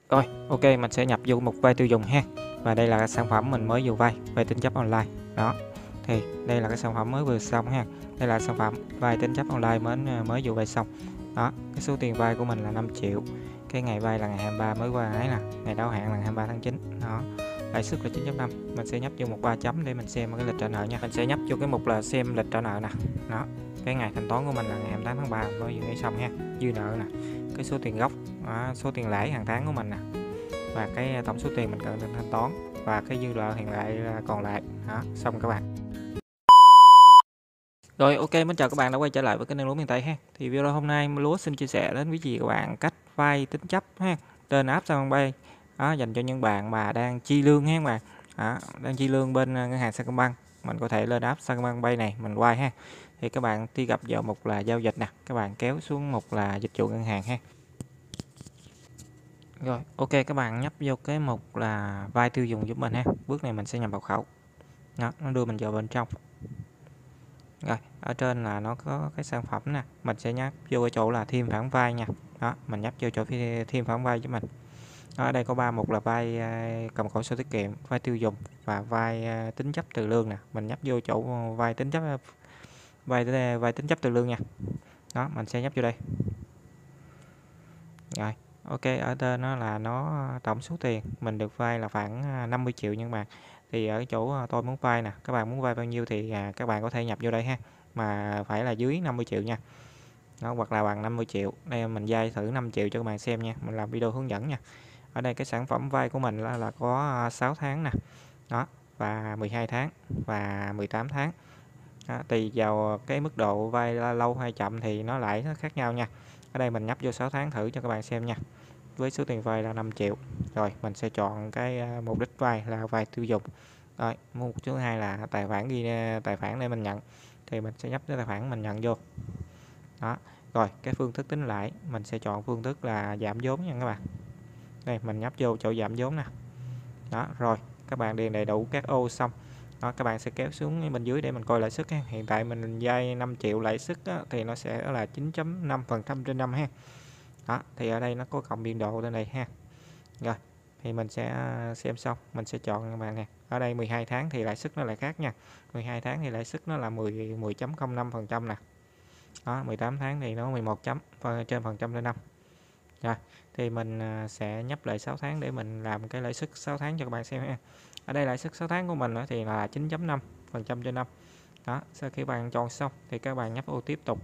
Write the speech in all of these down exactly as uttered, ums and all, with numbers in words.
Rồi, ok, mình sẽ nhập vô mục vay tiêu dùng ha. Và đây là sản phẩm mình mới vừa vay, vay tín chấp online. Đó. Thì đây là cái sản phẩm mới vừa xong ha. Đây là sản phẩm vay tín chấp online mới mới vừa vay xong. Đó, cái số tiền vay của mình là năm triệu. Cái ngày vay là ngày hai mươi ba mới qua ấy nè, ngày đáo hạn là ngày hai mươi ba tháng chín. Đó. Lãi suất là chín chấm năm. Mình sẽ nhấp vô mục ba chấm để mình xem cái lịch trả nợ nha. Mình sẽ nhấp vô cái mục là xem lịch trả nợ nè. Đó. Cái ngày thanh toán của mình là ngày hai mươi tám tháng ba mới vừa xong ha. Dư nợ nè. Cái số tiền gốc, đó, số tiền lãi hàng tháng của mình nè. Và cái tổng số tiền mình cần thanh toán và cái dư nợ hiện tại còn lại. Đó, xong các bạn. Rồi, ok, mến chào các bạn đã quay trở lại với kênh Lúa Miền Tây ha. Thì video hôm nay Lúa xin chia sẻ đến quý vị các bạn cách vay tín chấp ha, trên app Sacombank. Đó, dành cho những bạn mà đang chi lương ha các bạn. Đó, đang chi lương bên ngân hàng Sacombank, mình có thể lên app Sacombank Pay này mình vay ha. Thì các bạn truy cập vào mục là giao dịch nè, các bạn kéo xuống mục là dịch vụ ngân hàng ha. Rồi, ok, các bạn nhấp vô cái mục là vay tiêu dùng giúp mình ha. Bước này mình sẽ nhập mật khẩu. Đó, nó đưa mình vào bên trong. Rồi, ở trên là nó có cái sản phẩm nè, mình sẽ nhấp vô cái chỗ là thêm khoản vay nha. Đó, mình nhấp vô chỗ thêm khoản vay cho mình. Đó, ở đây có ba mục là vay cầm cố sổ tiết kiệm, vay tiêu dùng và vay tín chấp từ lương nè. Mình nhấp vô chỗ vay tín chấp vay vay tín chấp từ lương nha. Đó, mình sẽ nhấp vô đây. Rồi, ok, ở trên nó là nó tổng số tiền mình được vay là khoảng năm mươi triệu nhưng mà thì ở chỗ tôi muốn vay nè, các bạn muốn vay bao nhiêu thì các bạn có thể nhập vô đây ha, mà phải là dưới năm mươi triệu nha. Đó, hoặc là bằng năm mươi triệu. Đây mình vay thử năm triệu cho các bạn xem nha, mình làm video hướng dẫn nha. Ở đây cái sản phẩm vay của mình là, là có sáu tháng nè. Đó, và mười hai tháng và mười tám tháng. Đó, tùy vào cái mức độ vay lâu hay chậm thì nó lại nó khác nhau nha. Ở đây mình nhấp vô sáu tháng thử cho các bạn xem nha. Với số tiền vay là năm triệu. Rồi mình sẽ chọn cái mục đích vay là vay tiêu dùng. Rồi mục thứ hai là tài khoản ghi tài khoản để mình nhận, thì mình sẽ nhấp cái tài khoản mình nhận vô. Đó. Rồi cái phương thức tính lãi mình sẽ chọn phương thức là giảm vốn nha các bạn. Đây mình nhấp vô chỗ giảm vốn nè. Đó, rồi các bạn điền đầy đủ các ô xong. Đó, các bạn sẽ kéo xuống bên dưới để mình coi lãi suất ha. Hiện tại mình vay năm triệu, lãi suất thì nó sẽ là chín chấm năm phần trăm trên năm ha. Đó, thì ở đây nó có cộng biên độ trên đây ha. Rồi, thì mình sẽ xem xong, mình sẽ chọn các bạn nè. Ở đây mười hai tháng thì lãi suất nó lại khác nha. mười hai tháng thì lãi suất nó là mười chấm không năm phần trăm nè. Đó, mười tám tháng thì nó mười một chấm trên phần trăm trên năm. Rồi, thì mình sẽ nhấp lại sáu tháng để mình làm cái lãi suất sáu tháng cho các bạn xem ha. Ở đây lãi suất sáu tháng của mình thì là chín chấm năm phần trăm trên năm. Đó, sau khi bạn chọn xong thì các bạn nhấp ô tiếp tục.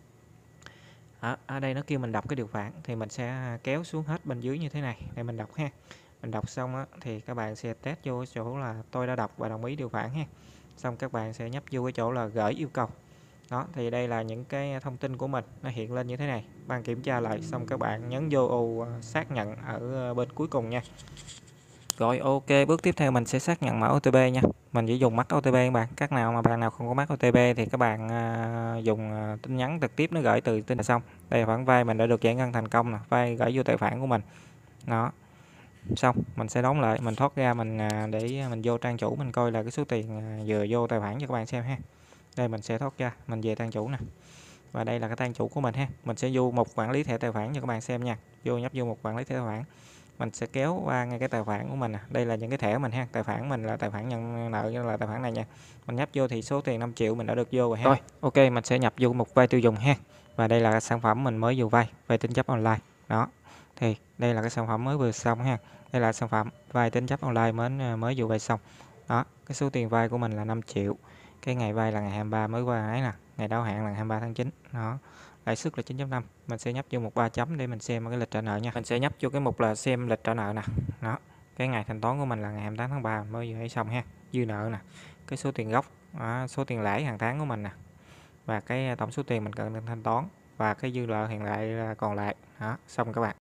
Đó, ở đây nó kêu mình đọc cái điều khoản thì mình sẽ kéo xuống hết bên dưới như thế này để mình đọc ha. Mình đọc xong á, thì các bạn sẽ test vô chỗ là tôi đã đọc và đồng ý điều khoản ha. Xong các bạn sẽ nhấp vô cái chỗ là gửi yêu cầu. Đó, thì đây là những cái thông tin của mình nó hiện lên như thế này. Bạn kiểm tra lại xong các bạn nhấn vô ô xác nhận ở bên cuối cùng nha. Rồi ok, bước tiếp theo mình sẽ xác nhận mã ô tê pê nha. Mình chỉ dùng mắc ô tê pê các bạn. Các nào mà bạn nào không có mắc ô tê pê thì các bạn uh, dùng uh, tin nhắn trực tiếp nó gửi từ tin là xong. Đây là khoản vay mình đã được giải ngân thành công nè, vay gửi vô tài khoản của mình. Đó. Xong, mình sẽ đóng lại, mình thoát ra mình uh, để mình vô trang chủ mình coi là cái số tiền uh, vừa vô tài khoản cho các bạn xem ha. Đây mình sẽ thoát ra, mình về trang chủ nè. Và đây là cái trang chủ của mình ha. Mình sẽ vô một quản lý thẻ tài khoản cho các bạn xem nha. Vô nhấp vô một quản lý thẻ tài khoản. Mình sẽ kéo qua ngay cái tài khoản của mình nè. Đây là những cái thẻ của mình ha. Tài khoản mình là tài khoản nhận nợ là tài khoản này nha. Mình nhấp vô thì số tiền năm triệu mình đã được vô rồi ha. Rồi, ok, mình sẽ nhập vô mục vay tiêu dùng ha. Và đây là cái sản phẩm mình mới vừa vay, vay tín chấp online. Đó. Thì đây là cái sản phẩm mới vừa xong ha. Đây là sản phẩm vay tín chấp online mới mới vừa vay xong. Đó, cái số tiền vay của mình là năm triệu. Cái ngày vay là ngày hai mươi ba mới qua ấy nè, ngày đáo hạn là ngày hai mươi ba tháng chín. Đó. Lãi suất là chín chấm năm. Mình sẽ nhấp vô một ba chấm để mình xem cái lịch trả nợ nha. Mình sẽ nhấp vô cái mục là xem lịch trả nợ nè. Đó. Cái ngày thanh toán của mình là ngày hai mươi tám tháng ba mới vừa xong ha. Dư nợ nè. Cái số tiền gốc, đó, số tiền lãi hàng tháng của mình nè. Và cái tổng số tiền mình cần thanh toán và cái dư nợ hiện tại còn lại. Đó, xong các bạn.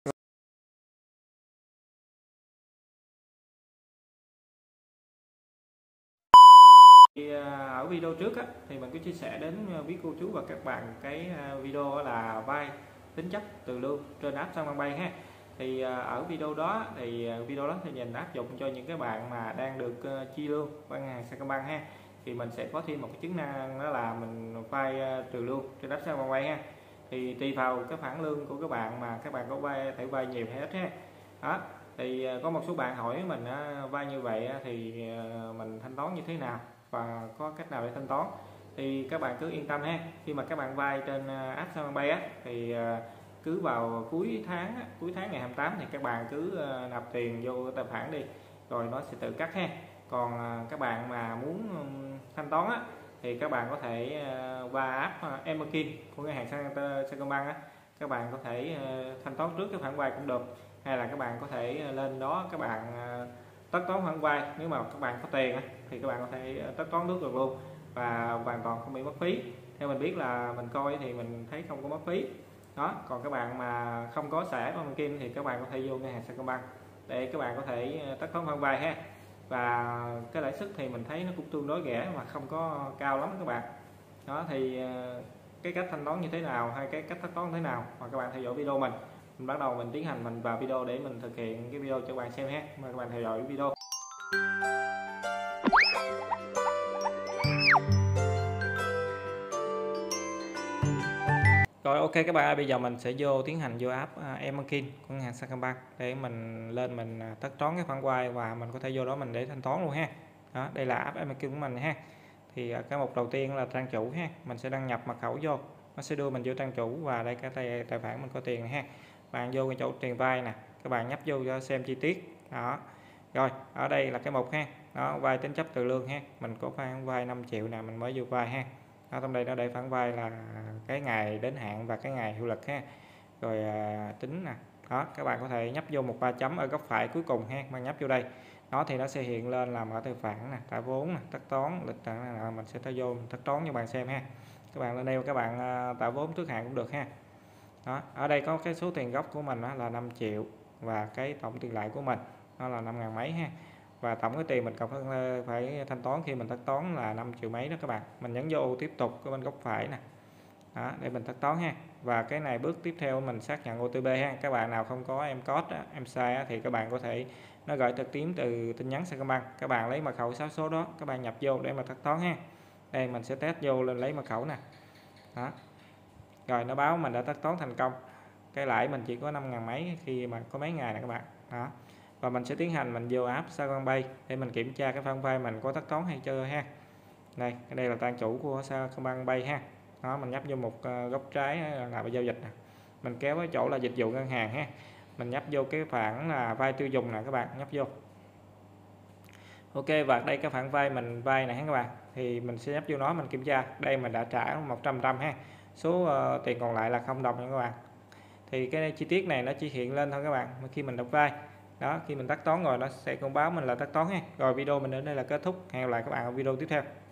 Thì ở video trước á, thì mình có chia sẻ đến quý cô chú và các bạn cái video là vay tín chấp từ lương trên app Sacombank ha. Thì ở video đó thì video đó thì nhìn áp dụng cho những cái bạn mà đang được chi lương qua ngân hàng Sacombank ha. Thì mình sẽ có thêm một cái chức năng đó là mình vay trừ lương trên app Sacombank ha. Thì tùy vào cái khoản lương của các bạn mà các bạn có vay thể vay nhiều hay ít ha. Đó, thì có một số bạn hỏi mình vay như vậy thì mình thanh toán như thế nào và có cách nào để thanh toán. Thì các bạn cứ yên tâm ha, khi mà các bạn vay trên app Sacombank á thì cứ vào cuối tháng cuối tháng ngày hai mươi tám thì các bạn cứ nạp tiền vô tài khoản đi, rồi nó sẽ tự cắt ha. Còn các bạn mà muốn thanh toán á thì các bạn có thể qua app Emerkin của ngân hàng Sacombank á, các bạn có thể thanh toán trước cái khoản vay cũng được, hay là các bạn có thể lên đó các bạn tất toán khoản vay. Nếu mà các bạn có tiền thì các bạn có thể tất toán trước được luôn và hoàn toàn không bị mất phí. Theo mình biết là mình coi thì mình thấy không có mất phí đó. Còn các bạn mà không có xài app Kim thì các bạn có thể vô ngân hàng Sacombank để các bạn có thể tất toán khoản vay ha. Và cái lãi suất thì mình thấy nó cũng tương đối rẻ mà không có cao lắm các bạn. Đó thì cái cách thanh toán như thế nào hay cái cách thanh toán thế nào mà các bạn theo dõi video mình. Mình bắt đầu mình tiến hành mình vào video để mình thực hiện cái video cho các bạn xem ha. Mời các bạn theo dõi video. Rồi ok các bạn ơi, bây giờ mình sẽ vô tiến hành vô app uh, Emerkin của ngân hàng Sacombank để mình lên mình uh, tất toán cái khoản vay và mình có thể vô đó mình để thanh toán luôn ha. Đó, đây là app Emerkin của mình ha. Thì uh, cái mục đầu tiên là trang chủ ha, mình sẽ đăng nhập mật khẩu vô, nó sẽ đưa mình vô trang chủ và đây cái tài, tài khoản mình có tiền này ha. Bạn vô cái chỗ tiền vay nè, các bạn nhấp vô cho xem chi tiết. Đó. Rồi, ở đây là cái mục ha. Đó, vay tính chấp từ lương ha. Mình có khoản vay năm triệu nè, mình mới vô vay ha. Ở trong đây nó để khoản vay là cái ngày đến hạn và cái ngày hiệu lực ha, rồi à, tính nè. Đó, các bạn có thể nhấp vô một ba chấm ở góc phải cuối cùng ha, bạn nhấp vô đây. Đó thì nó sẽ hiện lên là mở tài khoản nè, trả vốn nè, tất toán lịch trạng là mình sẽ tới vô mình tất toán cho bạn xem ha. Các bạn lên đây các bạn à, tạo vốn trước hạn cũng được ha. Đó, ở đây có cái số tiền gốc của mình đó là năm triệu và cái tổng tiền lãi của mình nó là năm ngàn mấy ha. Và tổng cái tiền mình cần phải thanh toán khi mình tất toán là năm triệu mấy đó các bạn. Mình nhấn vô tiếp tục ở bên góc phải nè. Đó, để mình tất toán ha. Và cái này bước tiếp theo mình xác nhận ô tê pê ha. Các bạn nào không có em code em sai thì các bạn có thể nó gửi trực tiếp từ tin nhắn Sacombank. Các bạn lấy mật khẩu sáu số đó, các bạn nhập vô để mà tất toán ha. Đây mình sẽ test vô lên lấy mật khẩu nè. Đó. Rồi nó báo mình đã tất toán thành công. Cái lãi mình chỉ có năm ngàn mấy khi mà có mấy ngày nè các bạn. Đó. Và mình sẽ tiến hành mình vô app Sacombank để mình kiểm tra cái khoản vay mình có tất toán hay chưa ha. Đây, đây là trang chủ của Sacombank Pay ha. Đó, mình nhấp vô một góc trái là giao dịch nè. Mình kéo cái chỗ là dịch vụ ngân hàng ha. Mình nhấp vô cái khoản là vay tiêu dùng nè các bạn, nhấp vô. Ok, và đây cái khoản vay mình vay này ha các bạn. Thì mình sẽ nhấp vô nó mình kiểm tra. Đây mình đã trả một trăm phần trăm ha. Số uh, tiền còn lại là không đồng nha các bạn. Thì cái chi tiết này nó chỉ hiện lên thôi các bạn khi mình đọc vay. Đó, khi mình tất toán rồi nó sẽ thông báo mình là tất toán ha. Rồi video mình đến đây là kết thúc. Hẹn gặp lại các bạn ở video tiếp theo.